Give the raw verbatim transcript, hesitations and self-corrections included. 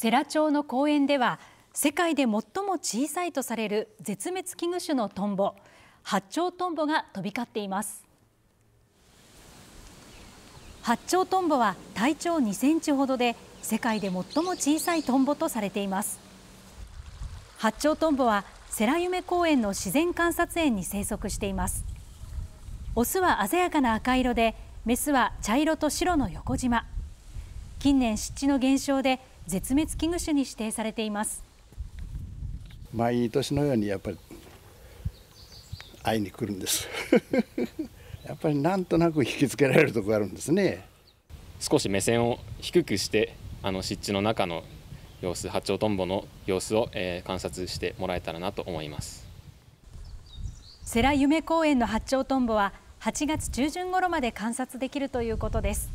世羅町の公園では世界で最も小さいとされる絶滅危惧種のトンボ、ハッチョウトンボが飛び交っています。ハッチョウトンボは体長にセンチほどで世界で最も小さいトンボとされています。ハッチョウトンボは世羅夢公園の自然観察園に生息しています。オスは鮮やかな赤色で、メスは茶色と白の横縞。近年湿地の減少で絶滅危惧種に指定されています。 毎年のようにやっぱり会いに来るんですやっぱりなんとなく引きつけられるところがあるんですね。 少し目線を低くしてあの湿地の中の様子、ハッチョウトンボの様子を、えー、観察してもらえたらなと思います。 世羅夢公園のハッチョウトンボははちがつ中旬頃まで観察できるということです。